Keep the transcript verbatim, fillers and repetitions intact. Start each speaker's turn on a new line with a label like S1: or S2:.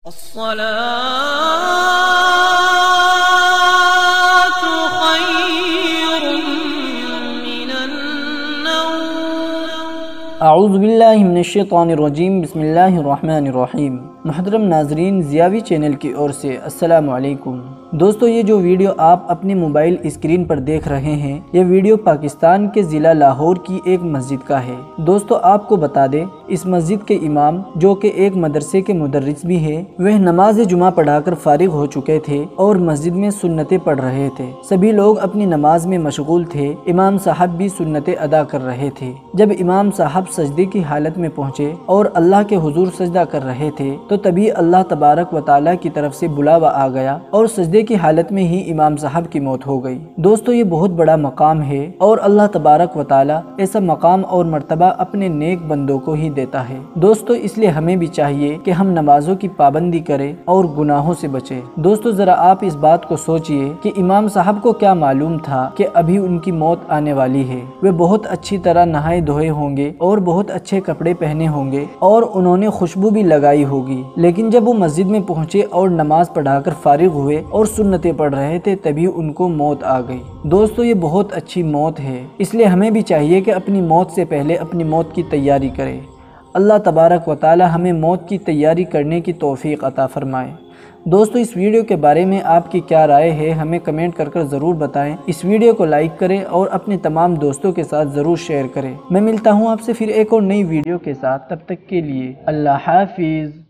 S1: الصلاة خير من النوم
S2: اعوذ باللہ من الشیطان الرجیم بسم اللہ الرحمن الرحیم۔ محترم ناظرین، زیاوی چینل کی اور سے السلام علیکم۔ دوستو، یہ جو ویڈیو آپ اپنے موبائل اسکرین پر دیکھ رہے ہیں، یہ ویڈیو پاکستان کے ضلع لاہور کی ایک مسجد کا ہے۔ دوستو، آپ کو بتا دیں، اس مسجد کے امام جو کہ ایک مدرسے کے مدرس بھی ہے، وہ نماز جمعہ پڑھا کر فارغ ہو چکے تھے اور مسجد میں سنتیں پڑھ رہے تھے۔ سبھی لوگ اپنی نماز میں مشغول تھے، امام صاحب بھی سنتیں ادا کر رہے تھے۔ جب امام صاحب سجدے کی حالت میں پہنچے اور اللہ کے حضور سجدہ کر رہے تھے تو تبھی اللہ تبارک و تعالیٰ کی طرف سے بلاوا آ گیا اور سجدے کی حالت میں ہی امام صاحب کی موت ہو گئی۔ دوستو، یہ بہت بڑا مقام ہے اور اللہ تبارک و تعالیٰ ایسا مقام اور مرتبہ اپنے نیک بندوں کو ہی دیتا ہے۔ دوستو، اس لیے ہمیں بھی چاہیے کہ ہم نمازوں کی پابندی کریں اور گناہوں سے بچیں۔ دوستو، ذرا آپ اس بات کو سوچئے کہ امام صاحب کو کیا معلوم تھا کہ ابھی ان کی موت آنے والی ہے۔ وہ بہت اچھی طرح نہائے دھوئے ہوں گے اور بہت اچھے کپڑے پہنے ہوں گے اور انہوں نے خوشبو بھی لگائی ہوگی، لیکن جب وہ مسجد میں پہنچے اور نماز پڑھا کر فارغ ہوئے اور سنتیں پڑھ رہے تھے تبھی ان کو موت آ گئی۔ دوستو، یہ بہت اچھی موت ہے، اس لیے ہمیں بھی چاہیے کہ اپنی موت سے پہلے اپنی موت کی تیاری کریں۔ اللہ تبارک و تعالی ہمیں موت کی تیاری کرنے کی توفیق عطا فرمائے۔ دوستو، اس ویڈیو کے بارے میں آپ کی کیا رائے ہے ہمیں کمنٹ کر کر ضرور بتائیں۔ اس ویڈیو کو لائک کریں اور اپنے تمام دوستوں کے ساتھ ضرور شیئر کریں۔ میں ملتا ہوں آپ سے پھر ایک اور نئی ویڈیو کے ساتھ، تب تک کے لیے اللہ حافظ۔